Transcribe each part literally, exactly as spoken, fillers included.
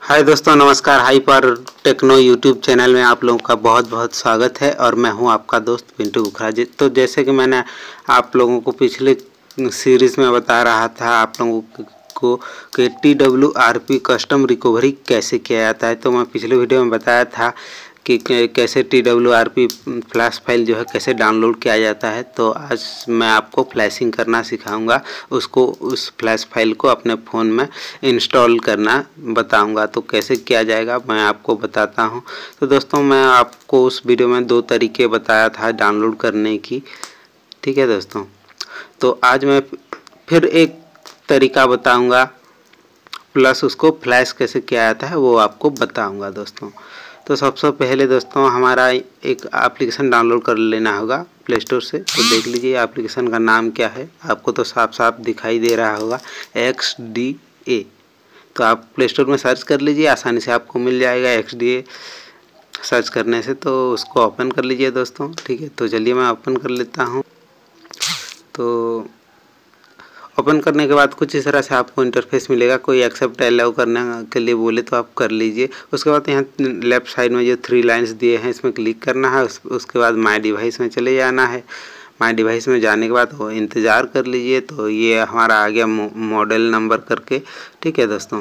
हाय दोस्तों, नमस्कार। Hyper techno YouTube channel में आप लोगों का बहुत बहुत स्वागत है और मैं हूं आपका दोस्त पिंटू बुखरा जी। तो जैसे कि मैंने आप लोगों को पिछले सीरीज़ में बता रहा था आप लोगों को कि T W R P custom recovery कैसे किया जाता है। तो मैं पिछले वीडियो में बताया था कि कैसे T W R P flash file जो है कैसे डाउनलोड किया जाता है। तो आज मैं आपको फ्लैशिंग करना सिखाऊंगा, उसको उस फ्लैश फाइल को अपने फ़ोन में इंस्टॉल करना बताऊंगा। तो कैसे किया जाएगा मैं आपको बताता हूं। तो दोस्तों, मैं आपको उस वीडियो में दो तरीके बताया था डाउनलोड करने की, ठीक है दोस्तों। तो आज मैं फिर एक तरीका बताऊँगा, प्लस उसको फ्लैश कैसे किया जाता है वो आपको बताऊँगा दोस्तों। तो सबसे पहले दोस्तों हमारा एक एप्लीकेशन डाउनलोड कर लेना होगा प्ले स्टोर से। तो देख लीजिए एप्लीकेशन का नाम क्या है, आपको तो साफ साफ दिखाई दे रहा होगा, एक्स डी ए। तो आप प्ले स्टोर में सर्च कर लीजिए, आसानी से आपको मिल जाएगा एक्स डी ए सर्च करने से। तो उसको ओपन कर लीजिए दोस्तों, ठीक है। तो चलिए मैं ओपन कर लेता हूँ। तो ओपन करने के बाद कुछ इस तरह से आपको इंटरफेस मिलेगा। कोई एक्सेप्ट अलाउ करने के लिए बोले तो आप कर लीजिए। उसके बाद यहाँ लेफ्ट साइड में जो थ्री लाइंस दिए हैं इसमें क्लिक करना है। उस, उसके बाद माय डिवाइस में चले जाना है। माय डिवाइस में जाने के बाद वो इंतज़ार कर लीजिए। तो ये हमारा आ गया मॉडल नंबर करके, ठीक है दोस्तों।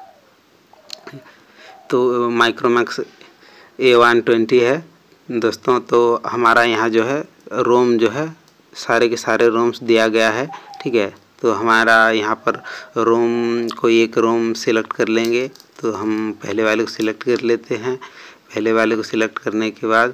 तो माइक्रोमैक्स ए वन ट्वेंटी है दोस्तों। तो हमारा यहाँ जो है रोम जो है सारे के सारे रोम्स दिया गया है, ठीक है। तो हमारा यहाँ पर रोम कोई एक रोम सिलेक्ट कर लेंगे। तो हम पहले वाले को सिलेक्ट कर लेते हैं। पहले वाले को सिलेक्ट करने के बाद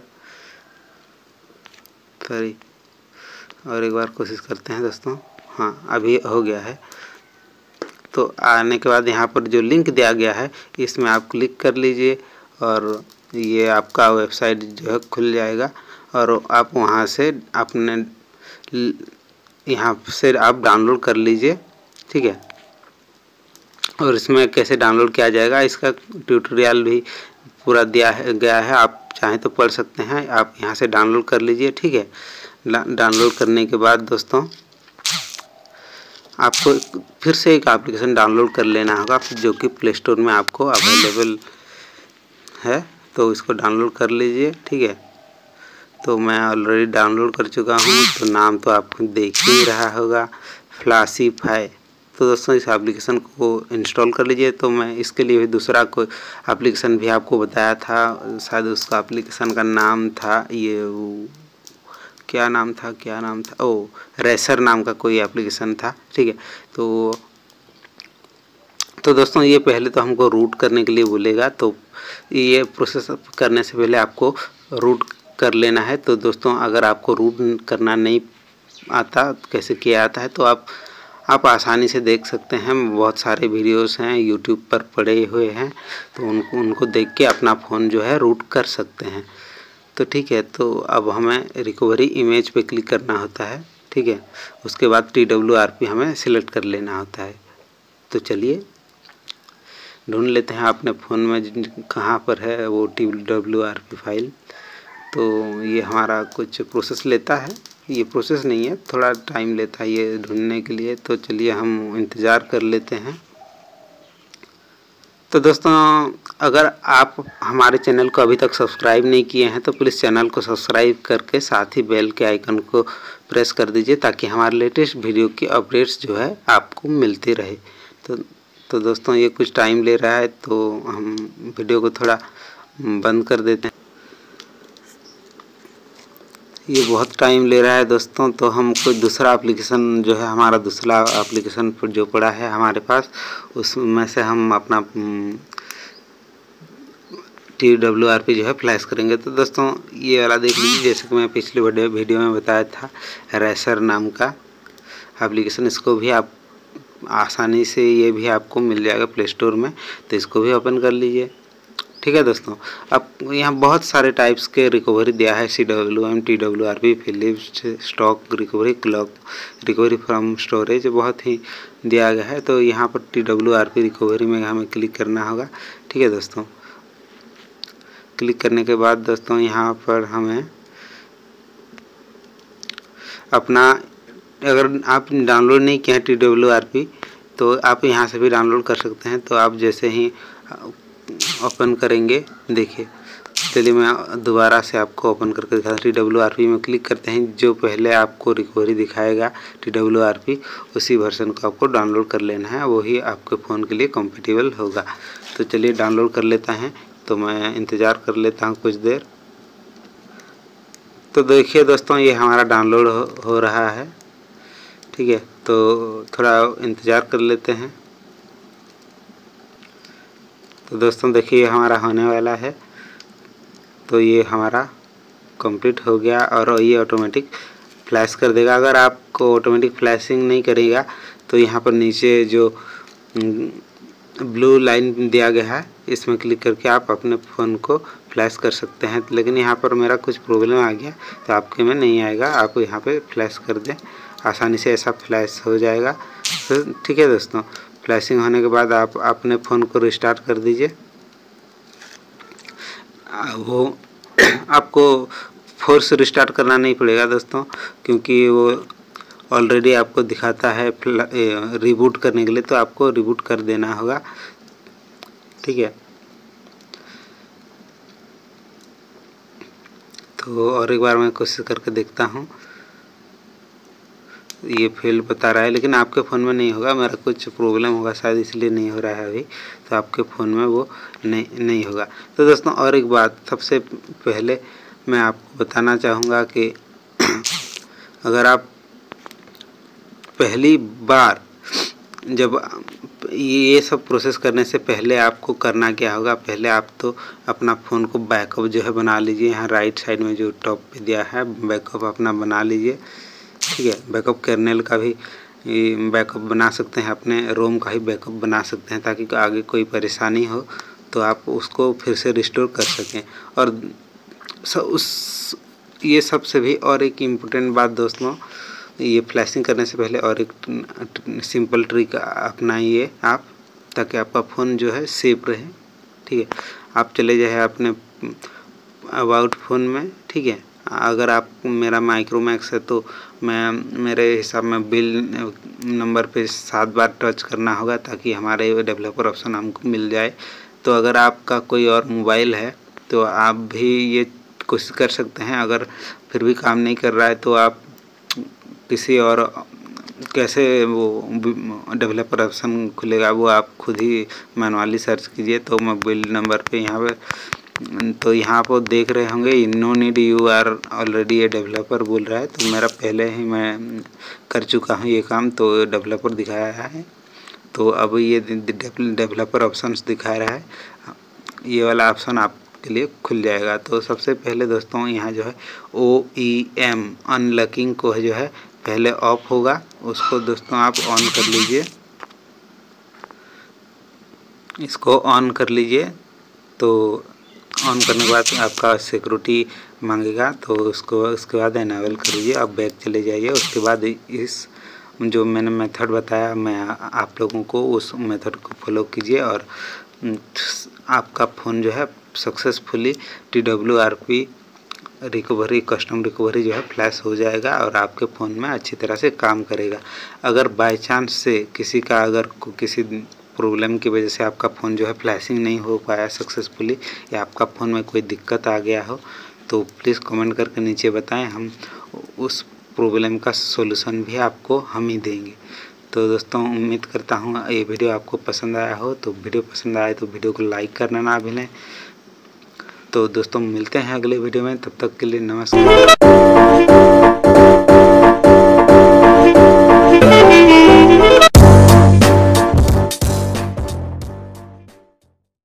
सॉरी और एक बार कोशिश करते हैं दोस्तों। हाँ, अभी हो गया है। तो आने के बाद यहाँ पर जो लिंक दिया गया है इसमें आप क्लिक कर लीजिए और ये आपका वेबसाइट जो है खुल जाएगा और आप वहाँ से अपने यहाँ से आप डाउनलोड कर लीजिए, ठीक है। और इसमें कैसे डाउनलोड किया जाएगा इसका ट्यूटोरियल भी पूरा दिया है गया है, आप चाहें तो पढ़ सकते हैं। आप यहाँ से डाउनलोड कर लीजिए, ठीक है। डाउनलोड करने के बाद दोस्तों आपको फिर से एक एप्लीकेशन डाउनलोड कर लेना होगा जो कि प्ले स्टोर में आपको अवेलेबल है। तो इसको डाउनलोड कर लीजिए, ठीक है। तो मैं ऑलरेडी डाउनलोड कर चुका हूँ। तो नाम तो आपको देख ही रहा होगा, फ्लैशिफाई। तो दोस्तों इस एप्लीकेशन को इंस्टॉल कर लीजिए। तो मैं इसके लिए भी दूसरा कोई एप्लीकेशन भी आपको बताया था, शायद उसका एप्लीकेशन का नाम था ये वो, क्या नाम था क्या नाम था ओ रेसर नाम का कोई एप्लीकेशन था, ठीक है। तो तो दोस्तों ये पहले तो हमको रूट करने के लिए बोलेगा। तो ये प्रोसेस करने से पहले आपको रूट कर लेना है। तो दोस्तों अगर आपको रूट करना नहीं आता, कैसे किया जाता है, तो आप आप आसानी से देख सकते हैं। बहुत सारे वीडियोस हैं यूट्यूब पर पड़े हुए हैं, तो उनको उनको देख के अपना फ़ोन जो है रूट कर सकते हैं। तो ठीक है। तो अब हमें रिकवरी इमेज पे क्लिक करना होता है, ठीक है। उसके बाद टी डब्ल्यू आर पी हमें सिलेक्ट कर लेना होता है। तो चलिए ढूंढ लेते हैं अपने फ़ोन में कहाँ पर है वो T W R P file. तो ये हमारा कुछ प्रोसेस लेता है, ये प्रोसेस नहीं है, थोड़ा टाइम लेता है ये ढूंढने के लिए। तो चलिए हम इंतज़ार कर लेते हैं। तो दोस्तों अगर आप हमारे चैनल को अभी तक सब्सक्राइब नहीं किए हैं तो प्लीज़ चैनल को सब्सक्राइब करके साथ ही बेल के आइकन को प्रेस कर दीजिए ताकि हमारे लेटेस्ट वीडियो की अपडेट्स जो है आपको मिलती रहे। तो तो दोस्तों ये कुछ टाइम ले रहा है, तो हम वीडियो को थोड़ा बंद कर देते हैं। ये बहुत टाइम ले रहा है दोस्तों। तो हम कोई दूसरा एप्लीकेशन जो है हमारा दूसरा एप्लीकेशन पर जो पड़ा है हमारे पास उसमें से हम अपना टी डब्ल्यू आर पी जो है फ्लैश करेंगे। तो दोस्तों ये वाला देख लीजिए, जैसे कि मैं पिछले वीडियो वीडियो में बताया था रेसर नाम का एप्लीकेशन। इसको भी आप आसानी से ये भी आपको मिल जाएगा प्ले स्टोर में। तो इसको भी ओपन कर लीजिए, ठीक है दोस्तों। अब यहाँ बहुत सारे टाइप्स के रिकवरी दिया है, C W M, T W R P, Philips stock recovery, clock recovery from storage, बहुत ही दिया गया है। तो यहाँ पर T W R P recovery में हमें क्लिक करना होगा, ठीक है दोस्तों। क्लिक करने के बाद दोस्तों यहाँ पर हमें अपना, अगर आप डाउनलोड नहीं किए हैं टी डब्ल्यू आर पी तो आप यहाँ से भी डाउनलोड कर सकते हैं। तो आप जैसे ही ओपन करेंगे। देखिए, चलिए मैं दोबारा से आपको ओपन करके दिखा। टी डब्ल्यू आर पी में क्लिक करते हैं। जो पहले आपको रिकवरी दिखाएगा टी डब्ल्यू आर पी, उसी वर्जन को आपको डाउनलोड कर लेना है, वही आपके फ़ोन के लिए कंपेटेबल होगा। तो चलिए डाउनलोड कर लेता है। तो मैं इंतज़ार कर लेता हूँ कुछ देर। तो देखिए दोस्तों, ये हमारा डाउनलोड हो, हो रहा है। ठीक है, तो थोड़ा इंतज़ार कर लेते हैं। तो दोस्तों देखिए, हमारा होने वाला है। तो ये हमारा कंप्लीट हो गया और ये ऑटोमेटिक फ्लैश कर देगा। अगर आपको ऑटोमेटिक फ्लैशिंग नहीं करेगा तो यहाँ पर नीचे जो ब्लू लाइन दिया गया है, इसमें क्लिक करके आप अपने फ़ोन को फ्लैश कर सकते हैं। लेकिन यहाँ पर मेरा कुछ प्रॉब्लम आ गया, तो आपके में नहीं आएगा। आप यहाँ पे फ्लैश कर दें, आसानी से ऐसा फ्लैश हो जाएगा। तो ठीक है दोस्तों, फ्लैशिंग होने के बाद आप अपने फ़ोन को रिस्टार्ट कर दीजिए। वो आपको फोर्स रिस्टार्ट करना नहीं पड़ेगा दोस्तों, क्योंकि वो ऑलरेडी आपको दिखाता है रिबूट करने के लिए, तो आपको रिबूट कर देना होगा। ठीक है, तो और एक बार मैं कोशिश करके देखता हूँ। ये फेल बता रहा है, लेकिन आपके फ़ोन में नहीं होगा। मेरा कुछ प्रॉब्लम होगा शायद, इसलिए नहीं हो रहा है अभी। तो आपके फ़ोन में वो नहीं नहीं होगा। तो दोस्तों और एक बात, सबसे पहले मैं आपको बताना चाहूँगा कि अगर आप पहली बार, जब ये सब प्रोसेस करने से पहले आपको करना क्या होगा, पहले आप तो अपना फ़ोन को बैकअप जो है बना लीजिए। यहाँ राइट साइड में जो टॉप पे दिया है, बैकअप अपना बना लीजिए। ठीक है, बैकअप कर्नेल का भी बैकअप बना सकते हैं, अपने रोम का ही बैकअप बना सकते हैं, ताकि आगे कोई परेशानी हो तो आप उसको फिर से रिस्टोर कर सकें। और उस ये सबसे भी और एक इम्पोर्टेंट बात दोस्तों, ये फ्लैशिंग करने से पहले और एक सिंपल ट्रिक अपनाइए आप, ताकि आपका फ़ोन जो है सेफ रहे। ठीक है, आप चले जाए अपने अबाउट फ़ोन में। ठीक है, अगर आप मेरा माइक्रोमैक्स है तो मैं मेरे हिसाब में बिल नंबर पे सात बार टच करना होगा, ताकि हमारे डेवलपर ऑप्शन हमको मिल जाए। तो अगर आपका कोई और मोबाइल है तो आप भी ये कोशिश कर सकते हैं। अगर फिर भी काम नहीं कर रहा है तो आप किसी और कैसे वो डेवलपर ऑप्शन खुलेगा, वो आप खुद ही मैनुअली सर्च कीजिए। तो मैं बिल नंबर पे यहाँ पे, तो यहाँ पर देख रहे होंगे no need you are already ये डेवलपर बोल रहा है। तो मेरा पहले ही मैं कर चुका हूँ ये काम, तो डेवलपर दिखाया है। तो अब ये डेवलपर ऑप्शंस दिखा रहा है, ये वाला ऑप्शन आपके लिए खुल जाएगा। तो सबसे पहले दोस्तों यहाँ जो है ओ ई एम अनलॉकिंग को जो है पहले ऑफ होगा, उसको दोस्तों आप ऑन कर लीजिए। इसको ऑन कर लीजिए। तो ऑन करने के बाद आपका सिक्योरिटी मांगेगा, तो उसको उसके बाद इनेबल कर लीजिए। आप बैक चले जाइए। उसके बाद इस जो मैंने मेथड बताया, मैं आप लोगों को उस मेथड को फॉलो कीजिए और आपका फ़ोन जो है successfully T W R P recovery custom recovery जो है फ्लैश हो जाएगा और आपके फ़ोन में अच्छी तरह से काम करेगा। अगर बाय चांस से किसी का अगर किसी प्रॉब्लम की वजह से आपका फ़ोन जो है फ्लैशिंग नहीं हो पाया सक्सेसफुली, या आपका फ़ोन में कोई दिक्कत आ गया हो, तो प्लीज़ कमेंट करके नीचे बताएं। हम उस प्रॉब्लम का सॉल्यूशन भी आपको हम ही देंगे। तो दोस्तों उम्मीद करता हूँ ये वीडियो आपको पसंद आया हो। तो वीडियो पसंद आए तो वीडियो को लाइक करना ना भूलें। तो दोस्तों मिलते हैं अगले वीडियो में, तब तक के लिए नमस्कार।